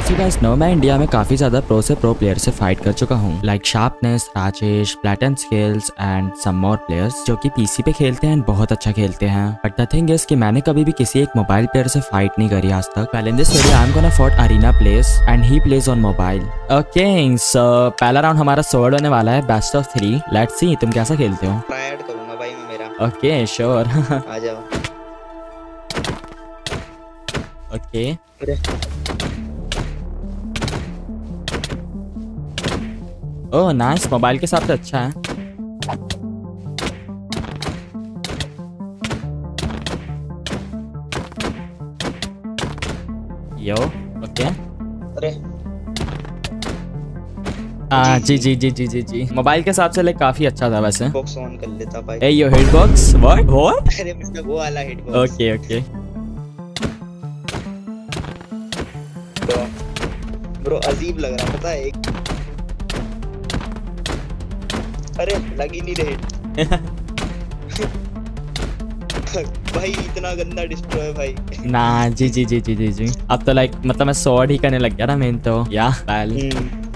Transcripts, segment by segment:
As you guys know मैं India में काफी ज्यादा प्रो से प्रो प्लेयर से फाइट कर चुका हूँ, लाइक शार्पनेस, राजेश, प्लेटन skills and some more players जो कि पीसी पे खेलते हैं, बहुत अच्छा खेलते हैं। बट द थिंग इज कि मैंने कभी भी किसी एक मोबाइल प्लेयर से फाइट नहीं करी आज तक। पहले in this video I am gonna fight arena place and he plays on mobile. Okay so पहला राउंड हमारा सोल्ड होने वाला है, बेस्ट ऑफ 3। लेट्स सी तुम कैसा खेलते हो। ट्राई ऐड करूंगा भाई मैं मेरा। Okay sure. आ जाओ। ओके ओह नाइस, मोबाइल के हिसाब से अच्छा है। Yo okay. अरे G G G G G जी मोबाइल के हिसाब से लाइक काफी अच्छा था वैसे। बॉक्स ऑन कर लेता भाई। ए यो हिटबॉक्स व्हाट अरे मतलब वो वाला hit box. Okay okay bro अजीब लग रहा पता है एक। अरे लग ही नहीं रहे। भाई इतना गंदा डिस्ट्रॉय भाई। ना जी जी जी जी जी जी अब तो लाइक मतलब मैं स्वॉर्ड ही करने लग गया ना मेन तो या पहले।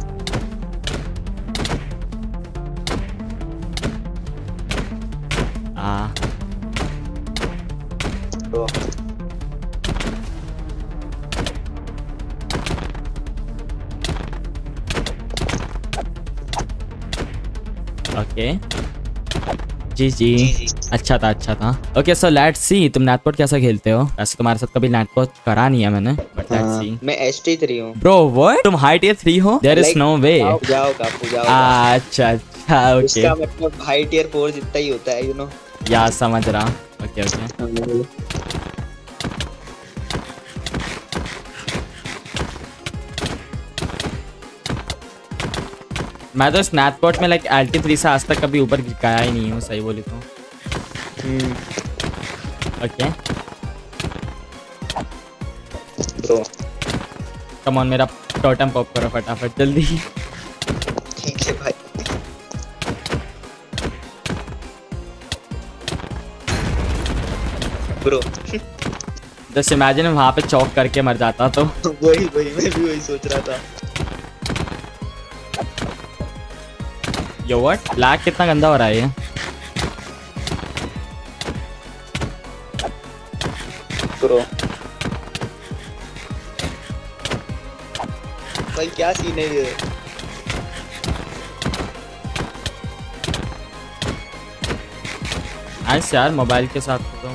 ओके जी जी अच्छा था। ओके सो लेट्स सी तुम नेटपोर्ट कैसा खेलते हो। वैसे तुम्हारे साथ कभी नेटपोर्ट करा नहीं है मैंने, बट लेट्स सी। मैं ST3 हूं ब्रो व्हाट, तुम हाई टियर 3 हो? There is no way. जाओ का अच्छा ओके इसका मतलब हाई टियर 4 जितना ही होता है यू नो। या समझ रहा। ओके ओके मैं तो स्नैपपॉट में लाइक LT3 से आज तक कभी ऊपर गया ही नहीं हूँ, सही बोली तो। ओके ब्रो कम ऑन मेरा टोटम पॉप करो फटाफट जल्दी। ठीक है भाई। ब्रो जस्ट इमेजिन वहाँ पे चौक करके मर जाता तो। वही मैं भी वही सोच रहा था। यो व्हाट, लैग कितना गंदा हो रहा है ये। ब्रो भाई क्या सीन है ये। नाइस यार मोबाइल के साथ तो।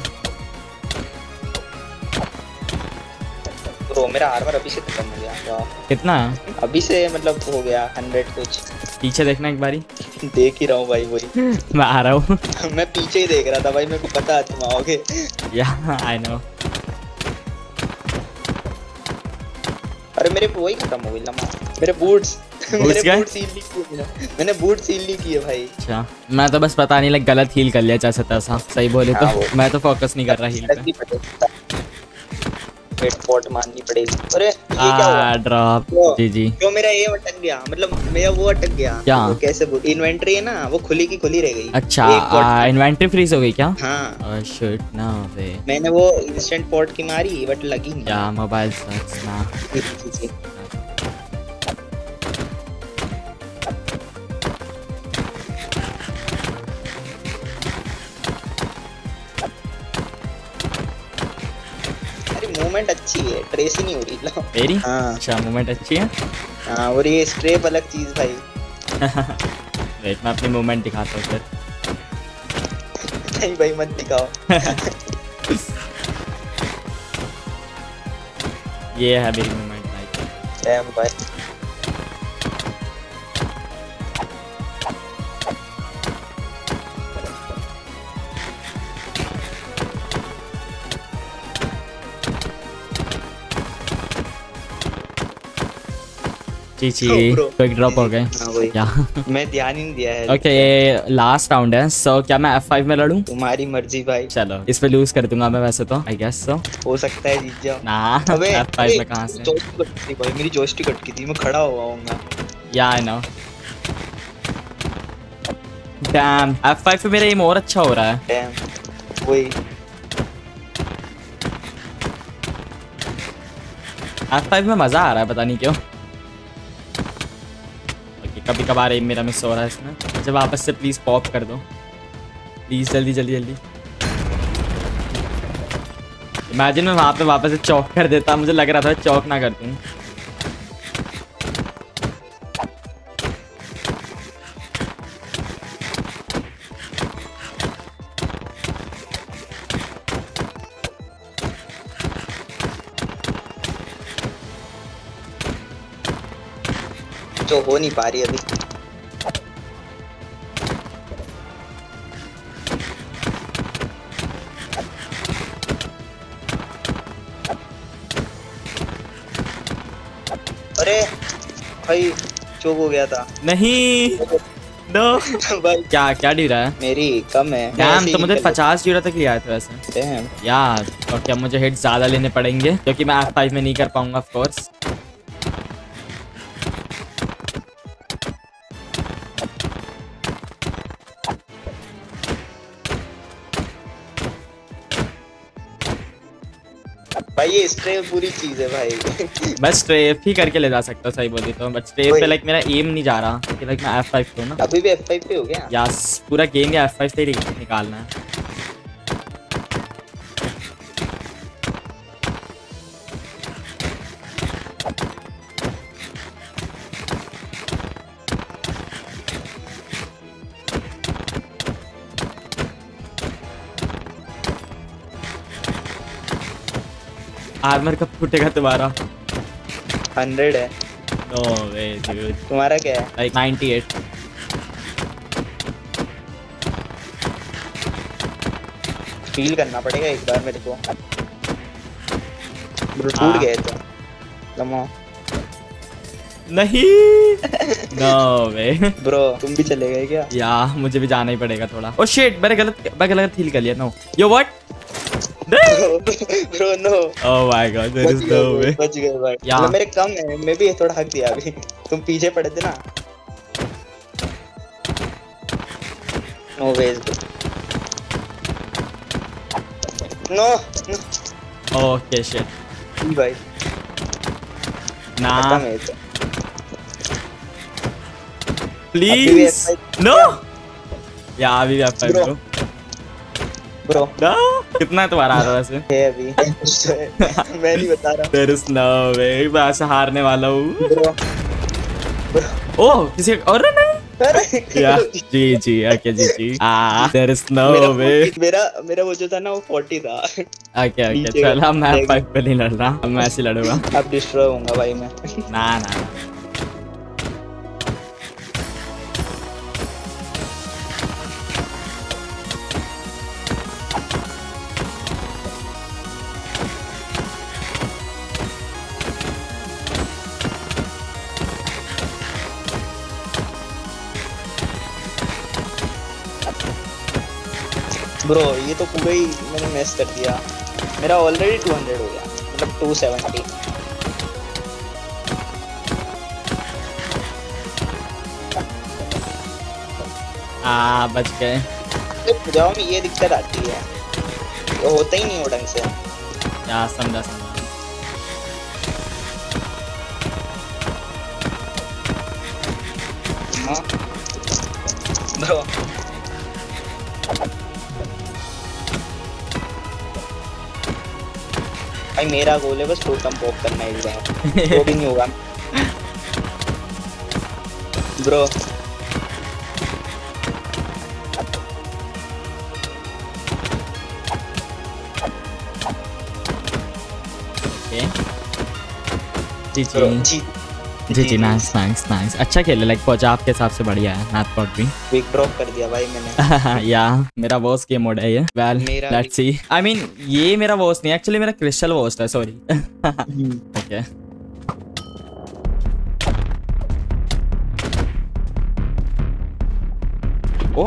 ब्रो मेरा आर्मर अभी से खत्म हो गया। वाह कितना है अभी से मतलब हो गया 100 कुछ। पीछे देखना एक बारी। देख ही रहा हूँ भाई वही। मैं आ रहा हूँ। मैं पीछे ही देख रहा था भाई, मेरे को पता है तुम आओगे। या आई नो। अरे मेरे वही खत्म हो गई लम्हा। मेरे बूट्स गए? बूट सील नहीं किए मैंने बूट सील नहीं किए भाई। अच्छा मैं तो बस पता नहीं लाइक गलत हील कर लिया जैसे तैसा, सही बोले तो। मैं तो फोकस नहीं कर रहा हील पे। हेडपॉट मारनी पड़ेगी। अरे ये क्या हुआ? Drop G G. जो मेरा ये अटक गया, मतलब मेरा वो अटक गया। क्या वो कैसे बोल, इन्वेंटरी है ना वो खुली की खुली रह गई। अच्छा इन्वेंटरी फ्रीज हो गई क्या? हाँ शिट नो वे। मैंने वो इंस्टेंट पॉट की मारी बट लगी नहीं। या मोबाइल सक्स ना। मूवमेंट अच्छी है, ट्रेस ही नहीं हो रही लो मेरी। हाँ अच्छा मूवमेंट अच्छी है। हाँ और ये स्ट्रेप अलग चीज भाई। वेट मैं अपनी मूवमेंट दिखाता हूँ फिर। नहीं भाई मत दिखाओ। ये है मेरी मूवमेंट भाई। डैम भाई जी क्विक ड्रॉप हो गए क्या? मैं ध्यान ही नहीं दिया है। ओके ये लास्ट राउंड है। सो क्या मैं F5 में लड़ूं? तुम्हारी मर्जी भाई। चलो इस पे लूज कर दूंगा मैं वैसे तो आई गेस सो। हो सकता है जीत जाओ ना अबे F5 में कहां से भाई, मेरी जॉयस्टिक अटकी थी, मैं खड़ा हुआ हूंगा। या आई नो। डैम F5 पे मेरा एम और अच्छा हो रहा है। डैम वही F5 में मजा आ रहा है, पता नहीं क्यों। ओके, कभी कभार एम मेरा मिस हो रहा है इसमें। अच्छा वापस से प्लीज पॉप कर दो प्लीज, जल्दी जल्दी जल्दी। इमेजिन मैं वहां पे वापस से चौक कर देता, मुझे लग रहा था चौक ना कर दूं। जो हो नहीं पा रही अभी। अरे भाई चोक हो गया था। नहीं नो भाई क्या क्या डी रहा है? मेरी कम है। डैम, तो मुझे 50 यूरो तक लिया था वैसे Damn. यार। और क्या मुझे हिट ज्यादा लेने पड़ेंगे क्योंकि मैं F5 में नहीं कर पाऊंगा ऑफ कोर्स। भाई ये स्ट्रेफ पूरी चीज है भाई। बस स्ट्रेफ ही करके ले जा सकता हूँ सही बोली तो, बट स्ट्रेफ पे लाइक मेरा एम नहीं जा रहा कि लाइक मैं F5 पे हूँ ना। अभी भी F5 पे हो गया। यस, पूरा गेम या F5 से ही निकालना है। आर्मर कब फूटेगा तुम्हारा? 100 है। No way dude. तुम्हारा क्या है? लाइक 98। फील करना पड़ेगा एक बार मेरे को। ब्रो टूट गए तो लम्हा। नहीं नो वे। ब्रो तुम भी चले गए क्या? या मुझे भी जाना ही पड़ेगा थोड़ा। ओ शिट, मैं गलत हील कर लिया। No yo what? Bro no. Oh my god, there is no way. बच गए भाई। मतलब मेरे कम है, मैं भी थोड़ा हक दिया अभी। तुम पीछे पड़े थे ना। No ways no. Okay shit भाई ना खत्म है तो। Please no. या अभी भी F5 ब्रो। ब्रो नो कितना है तुम्हारा आधा वैसे? है अभी। मैं नहीं बता रहा। देयर इज नो वे, मैं ऐसे हारने वाला हूँ। ब्रो ओह किसी और नहीं अरे या G G okay G G. There is no way. मेरा वो जो था ना वो 40 था। ओके ओके चल, अब मैं F5 पे नहीं लड़ रहा, अब मैं ऐसे लड़ूंगा। अब डिस्ट्रॉय होऊंगा भाई मैं। ना ना ब्रो ये तो पूरा ही मैंने मिस कर दिया। मेरा ऑलरेडी 200 हो गया, मतलब 270। बच गए। तो जाओ में ये दिक्कत आती है, तो होता ही नहीं वो ढंग से। या समझा समझा। हाँ ब्रो भाई मेरा गोल है बस टोटम पॉप करना एक बार। वो भी नहीं होगा bro. G G G G nice nice nice. अच्छा खेले, लाइक पहुंचा आपके हिसाब से बढ़िया है। नाथ पॉट भी क्विक ड्रॉप कर दिया भाई मैंने। या मेरा वॉस गेम मोड है ये। Well let's see. I mean ये मेरा वॉस नहीं, एक्चुअली मेरा क्रिस्टल वॉस है, सॉरी। ओके ओ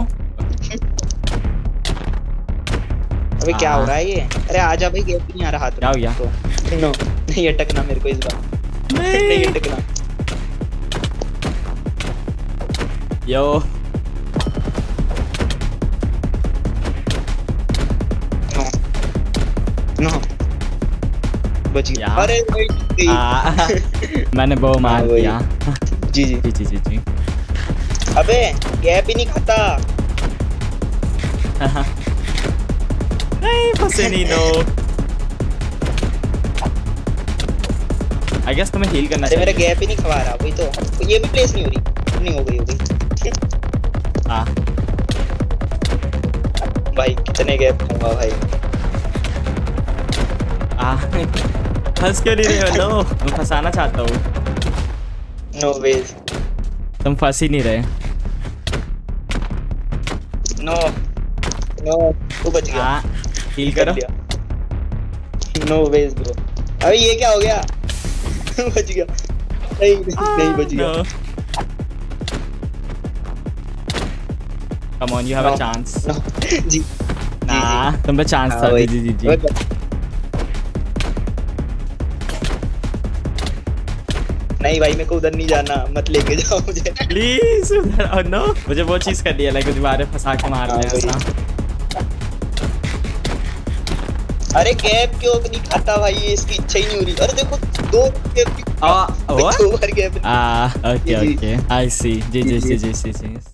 अबे क्या हो रहा है ये? अरे आजा भाई, गेम नहीं आ रहा हाथ। क्या हो गया? नो नहीं अटकना मेरे को इस बार। नहीं अटकना। यो नो नो बच गया। यहाँ। अरे भाई गई। मैंने वो मार वही। दिया। जी जी। जी जी जी जी। अबे गैप ही नहीं खाता। नहीं फंसे नहीं नो। आई गेस तुम्हें हील करना अरे मेरा चाहिए। गैप ही नहीं खवा रहा, वही तो। ये भी प्लेस नहीं हो रही, नहीं हो गई, हो गई। हाँ भाई कितने गैप खाऊंगा भाई। फंस क्यों नहीं रहे हो? नो मैं फंसाना चाहता हूँ। No ways. तुम फंस ही नहीं रहे। नो नो, तू बच गया। हाँ हील करो। No ways bro. अबे ये क्या हो गया? बच गया। नहीं नहीं बच गया। No. Come on, you have a No. chance. No. जी ना तुम पे चांस हाँ, था। वही। जी जी जी जी। नहीं भाई मेरे को उधर नहीं जाना, मत लेके जाओ मुझे। प्लीज उधर नो। मुझे वो चीज करनी है, लाइक दीवारें फंसा के मार हाँ, रहे हैं वही। ऐसा। अरे गैप क्यों नहीं खाता भाई, ये इसकी इच्छा ही नहीं हो रही। अरे देखो दो गैप what? दो बार gap. Okay G, G. Okay I see. G G G G G ji.